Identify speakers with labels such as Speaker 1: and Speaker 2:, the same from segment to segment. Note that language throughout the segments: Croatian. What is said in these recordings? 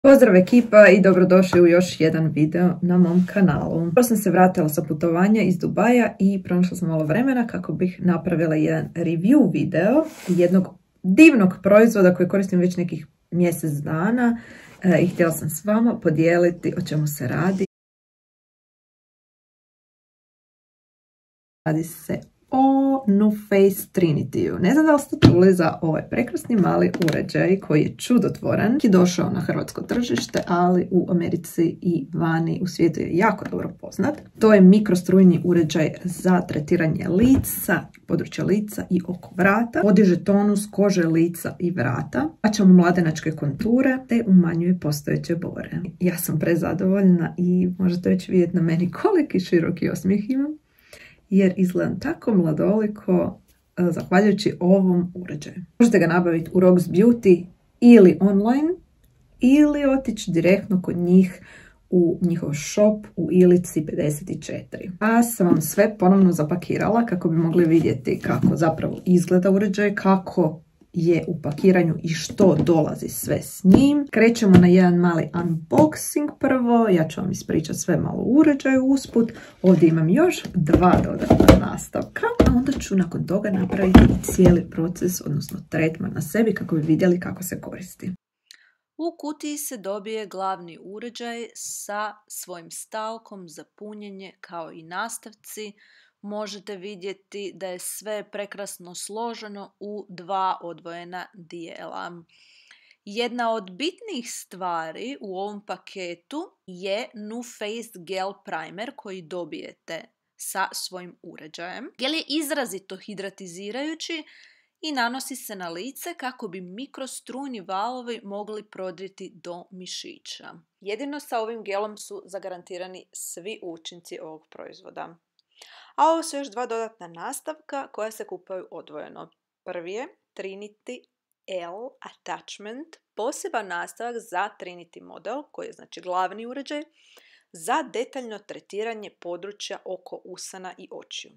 Speaker 1: Pozdrav ekipa i dobrodošli u još jedan video na mom kanalu. Prvo sam se vratila sa putovanja iz Dubaja i pronašla sam malo vremena kako bih napravila jedan review video jednog divnog proizvoda koji koristim već nekih mjesec dana i htjela sam s vama podijeliti o čemu se radi. Radi se o NuFace Trinity-u. Ne znam da li ste čuli za ovaj prekrasni mali uređaj koji je čudotvoran. Je došao na hrvatsko tržište, ali u Americi i vani u svijetu je jako dobro poznat. To je mikrostrujni uređaj za tretiranje lica, područja lica i oko vrata. Podiže tonus kože lica i vrata, jača mu mladenačke konture te umanjuje postojeće bore. Ja sam prezadovoljna i možete već vidjeti na meni koliki široki osmijeh imam, jer izgledam tako mladoliko zahvaljujući ovom uređaju. Možete ga nabaviti u Rox Beauty ili online ili otići direktno kod njih u njihov shop u Ilici 54. A sam vam sve ponovno zapakirala kako bi mogli vidjeti kako zapravo izgleda uređaj, kako je u pakiranju i što dolazi sve s njim. Krećemo na jedan mali unboxing prvo. Ja ću vam ispričati sve malo o uređaju usput. Ovdje imam još dva dodatna nastavka, a onda ću nakon toga napraviti cijeli proces, odnosno tretman na sebi kako bi vidjeli kako se koristi.
Speaker 2: U kutiji se dobije glavni uređaj sa svojim stavkom za punjenje kao i nastavci. Možete vidjeti da je sve prekrasno složeno u dva odvojena dijela. Jedna od bitnijih stvari u ovom paketu je NuFace Gel Primer koji dobijete sa svojim uređajem. Gel je izrazito hidratizirajući i nanosi se na lice kako bi mikrostrujni valovi mogli prodrijeti do mišića. Jedino sa ovim gelom su zagarantirani svi učinci ovog proizvoda. A ovo su još dva dodatna nastavka koja se kupaju odvojeno. Prvi je Trinity L Attachment, poseban nastavak za Trinity model, koji je znači glavni uređaj, za detaljno tretiranje područja oko usana i očiju.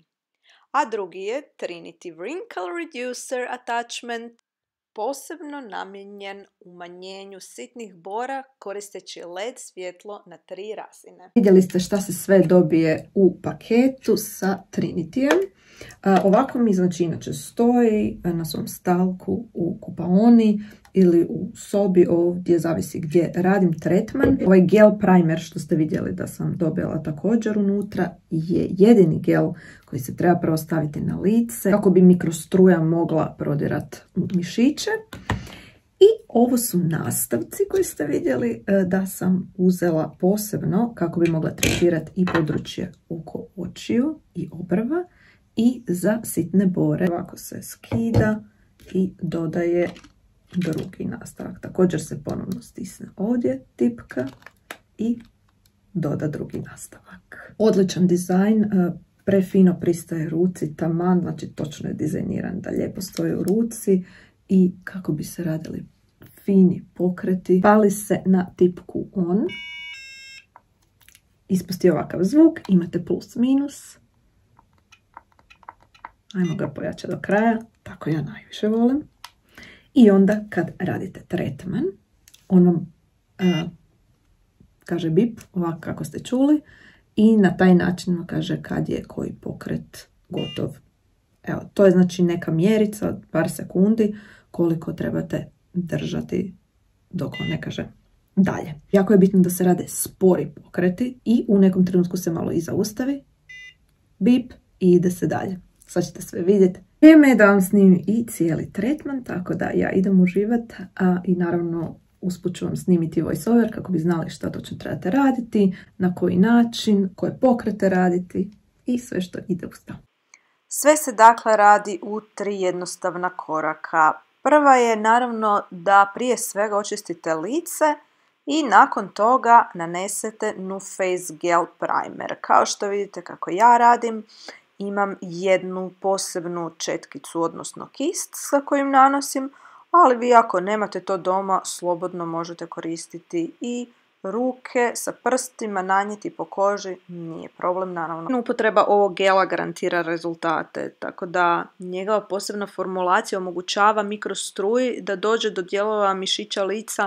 Speaker 2: A drugi je Trinity Wrinkle Reducer Attachment, posebno namijenjen umanjenju sitnih bora koristeći LED svjetlo na 3 razine.
Speaker 1: Vidjeli ste šta se sve dobije u paketu sa Trinityjem. Ovako mi znači inače stoji na svom stavku u kupaoni ili u sobi, ovdje zavisi gdje radim tretman. Ovaj gel primer što ste vidjeli da sam dobila također unutra je jedini gel koji se treba prvo staviti na lice kako bi mikrostruja mogla prodirati u mišiće. I ovo su nastavci koji ste vidjeli da sam uzela posebno kako bi mogla tretirati i područje oko očiju i obrva i za sitne bore. Ovako se skida i dodaje drugi nastavak. Također se ponovno stisne ovdje tipka i doda drugi nastavak. Odličan dizajn, prefino pristaje ruci, taman, znači točno je dizajniran da lijepo stoji u ruci i kako bi se radili fini pokreti. Pali se na tipku on, ispusti ovakav zvuk, imate plus minus. Ajmo ga pojačati do kraja, tako ja najviše volim. I onda kad radite tretman, on vam kaže bip, ovako kako ste čuli, i na taj način vam kaže kad je koji pokret gotov. Evo, to je znači neka mjerica od par sekundi koliko trebate držati dok on ne kaže dalje. Jako je bitno da se rade spori pokreti i u nekom trenutku se malo i zaustavi, bip i ide se dalje. Sad ćete sve vidjeti. Vrijeme je da vam snimim i cijeli tretman, tako da ja idem uživati, i naravno usput ću vam snimiti voiceover kako bi znali šta točno trebate raditi, na koji način, koje pokrete raditi i sve što ide uz to.
Speaker 2: Sve se dakle radi u 3 jednostavna koraka. Prva je naravno da prije svega očistite lice i nakon toga nanesete NuFace Gel Primer. Kao što vidite kako ja radim, imam jednu posebnu četkicu, odnosno kist sa kojim nanosim, ali vi ako nemate to doma, slobodno možete koristiti i ruke sa prstima, nanijeti po koži, nije problem naravno. Upotreba ovog gela garantira rezultate, tako da njegova posebna formulacija omogućava mikrostruji da dođe do dijelova mišića lica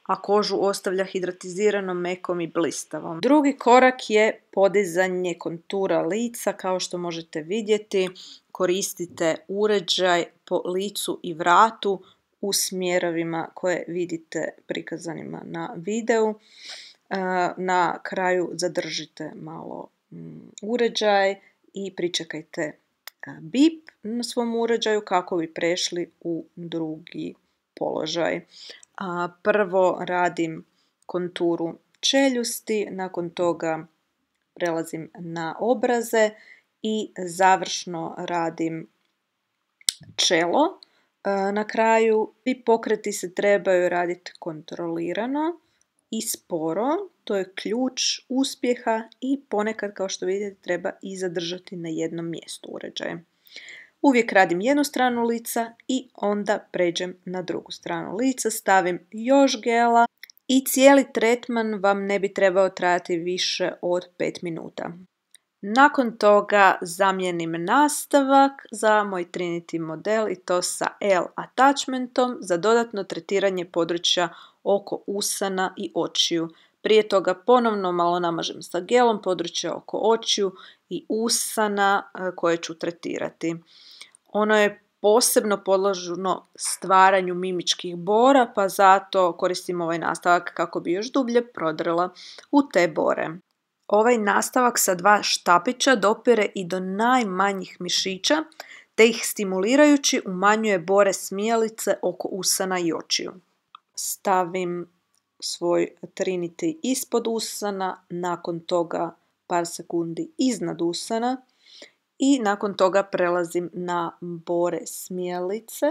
Speaker 2: a kožu ostavlja hidratiziranom, mekom i blistavom. Drugi korak je podizanje kontura lica. Kao što možete vidjeti, koristite uređaj po licu i vratu u smjerovima koje vidite prikazanima na videu. Na kraju zadržite malo uređaj i pričekajte bip na svom uređaju kako bi prešli u drugi položaj. Prvo radim konturu čeljusti, nakon toga prelazim na obraze i završno radim čelo. Na kraju i pokreti se trebaju raditi kontrolirano i sporo, to je ključ uspjeha i ponekad, kao što vidite, treba i zadržati na jednom mjestu uređaje. Uvijek radim jednu stranu lica i onda pređem na drugu stranu lica, stavim još gela i cijeli tretman vam ne bi trebao trajati više od 5 minuta. Nakon toga zamijenim nastavak za moj Trinity model i to sa L-attachmentom za dodatno tretiranje područja oko usana i očiju. Prije toga ponovno malo namažem sa gelom područje oko očiju i usana koje ću tretirati. Ono je posebno podložno stvaranju mimičkih bora, pa zato koristim ovaj nastavak kako bi još dublje prodrla u te bore. Ovaj nastavak sa 2 štapića dopire i do najmanjih mišića, te ih stimulirajući umanjuje bore smijalice oko usana i očiju. Stavim svoj Trinity ispod usana, nakon toga par sekundi iznad usana i nakon toga prelazim na bore smijalice.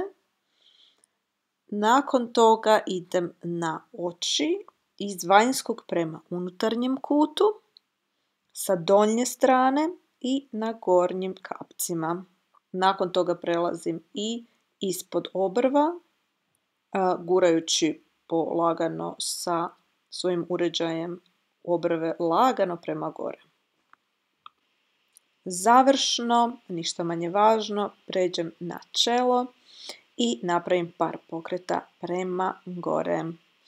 Speaker 2: Nakon toga idem na oči iz vanjskog prema unutarnjem kutu, sa donje strane i na gornjim kapcima. Nakon toga prelazim i ispod obrva, gurajući polagano sa svojim uređajem obrve lagano prema gore. Završno, ništa manje važno, pređem na čelo i napravim par pokreta prema gore.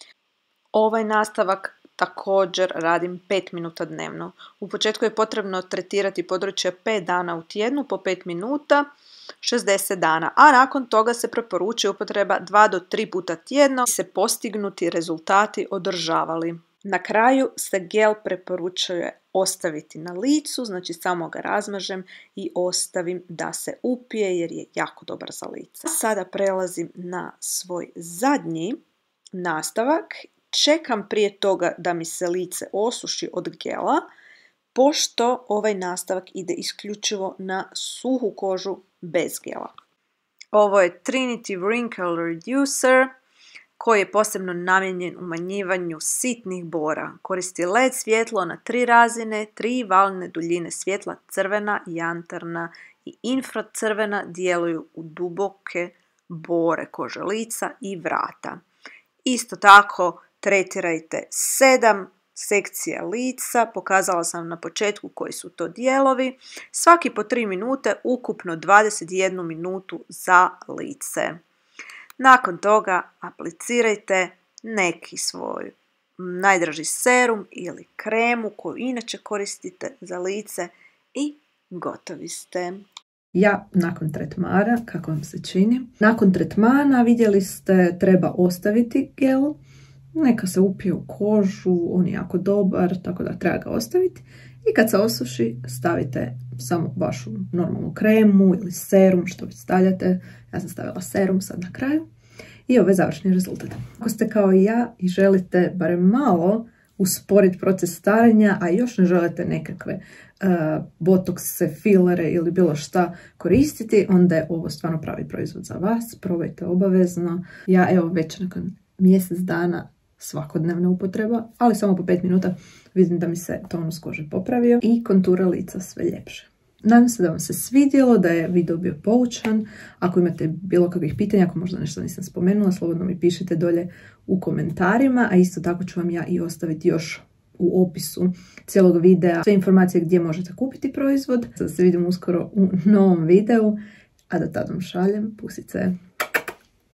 Speaker 2: Ovaj nastavak također radim 5 minuta dnevno. U početku je potrebno tretirati područje 5 dana u tjednu po 5 minuta, 60 dana, a nakon toga se preporučuje upotreba 2 do 3 puta tjedno se postignuti rezultati održavali. Na kraju se gel preporučuje ostaviti na licu, znači samo ga razmažem i ostavim da se upije jer je jako dobar za lice. Sada prelazim na svoj zadnji nastavak. Čekam prije toga da mi se lice osuši od gela, pošto ovaj nastavak ide isključivo na suhu kožu bez gela. Ovo je Trinity Wrinkle Reducer koji je posebno namijenjen umanjivanju sitnih bora. Koristi LED svjetlo na 3 razine, 3 valne duljine svjetla, crvena, jantarna i infracrvena, djeluju u duboke bore kože lica i vrata. Isto tako tretirajte 7 sekcija lica, pokazala sam na početku koji su to dijelovi, svaki po 3 minute, ukupno 21 minutu za lice. Nakon toga aplicirajte neki svoj najdraži serum ili kremu koju inače koristite za lice i gotovi ste.
Speaker 1: Ja nakon tretmana, kako vam se čini? Nakon tretmana vidjeli ste treba ostaviti gel, neka se upije u kožu, on je jako dobar, tako da treba ga ostaviti. I kad se osuši, stavite samo vašu normalnu kremu ili serum, što vi stavljate. Ja sam stavila serum sad na kraju. I ovaj završni rezultat. Ako ste kao i ja i želite barem malo usporiti proces starenja, a još ne želite nekakve botokse, filere ili bilo šta koristiti, onda je ovo stvarno pravi proizvod za vas. Probajte obavezno. Ja evo već nakon mjesec dana svakodnevna upotreba, ali samo po 5 minuta vidim da mi se tonus kože popravio i kontura lica sve ljepše. Nadam se da vam se svidjelo, da je video bio poučan. Ako imate bilo kakvih pitanja, ako možda nešto nisam spomenula, slobodno mi pišite dolje u komentarima, a isto tako ću vam ja i ostaviti još u opisu cijelog videa sve informacije gdje možete kupiti proizvod. Sada se vidimo uskoro u novom videu, a do tada vam šaljem pusice.